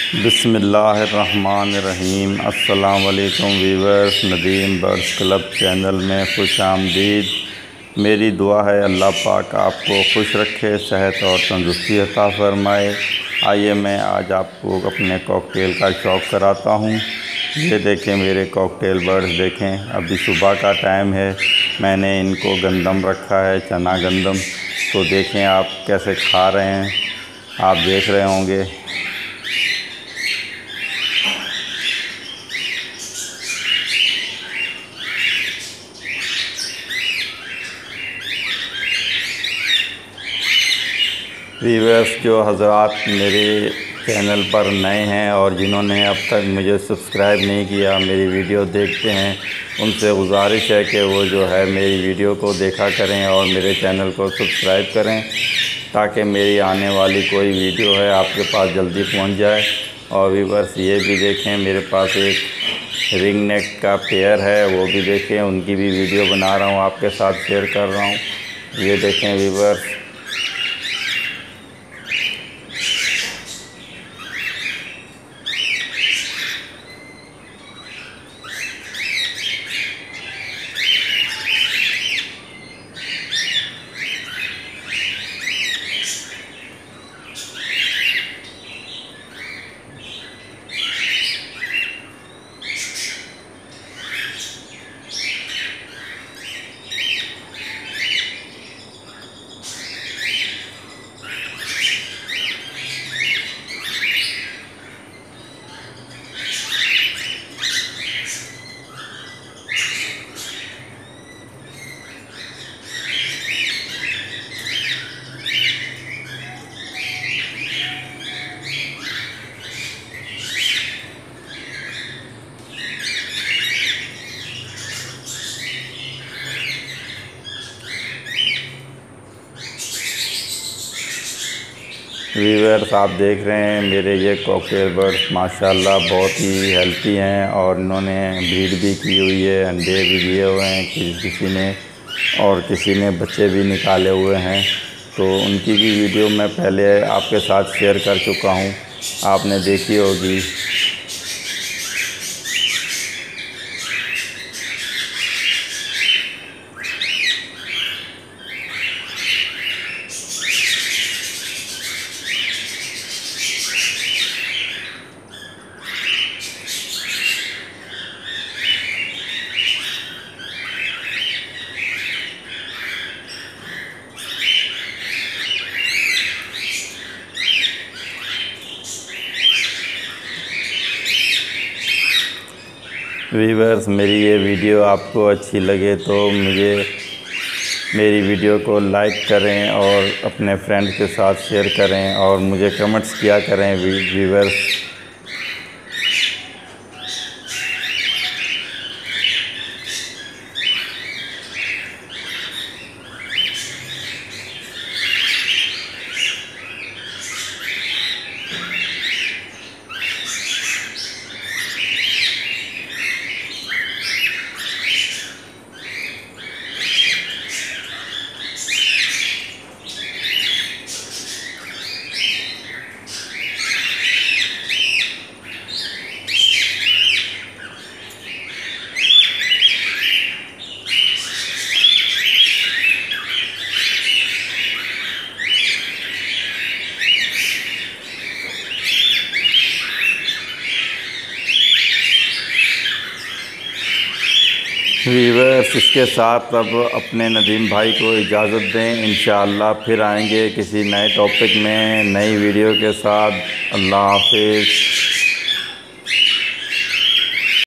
बिस्मिल्लाहिर्रहमानिर्रहीम। अस्सलाम वालेकुम viewers, Nadeem birds club channel में खुश आमदीद। मेरी दुआ है अल्लाह पाक आपको खुश रखे, सेहत और तंदुरुस्ती अता फ़रमाए। आइए मैं आज आपको अपने कॉकटेल का शौक़ कराता हूँ। ये देखें मेरे कॉकटेल बर्ड्स, देखें अभी सुबह का टाइम है। मैंने इनको गंदम रखा है, चना गंदम। तो देखें आप कैसे खा रहे हैं, आप देख रहे होंगे। व्यूअर्स, जो हज़रात मेरे चैनल पर नए हैं और जिन्होंने अब तक मुझे सब्सक्राइब नहीं किया, मेरी वीडियो देखते हैं, उनसे गुजारिश है कि वो जो है मेरी वीडियो को देखा करें और मेरे चैनल को सब्सक्राइब करें, ताकि मेरी आने वाली कोई वीडियो है आपके पास जल्दी पहुंच जाए। और व्यूअर्स, ये भी देखें मेरे पास एक रिंग नेक का पेयर है, वो भी देखें, उनकी भी वीडियो बना रहा हूँ, आपके साथ शेयर कर रहा हूँ। ये देखें व्यूअर्स, व्यूअर्स आप देख रहे हैं मेरे ये कॉकटेल बर्ड्स माशाल्लाह बहुत ही हेल्थी हैं, और इन्होंने ब्रीड भी की हुई है, अंडे भी दिए हुए हैं किसी ने बच्चे भी निकाले हुए हैं। तो उनकी भी वीडियो मैं पहले आपके साथ शेयर कर चुका हूँ, आपने देखी होगी। व्यूअर्स, मेरी ये वीडियो आपको अच्छी लगे तो मेरी वीडियो को लाइक करें और अपने फ्रेंड के साथ शेयर करें और मुझे कमेंट्स किया करें व्यूअर्स। व्यूअर्स, इसके साथ अब अपने नदीम भाई को इजाज़त दें। इंशाअल्लाह फिर आएंगे किसी नए टॉपिक में, नई वीडियो के साथ। अल्लाह हाफ़िज़।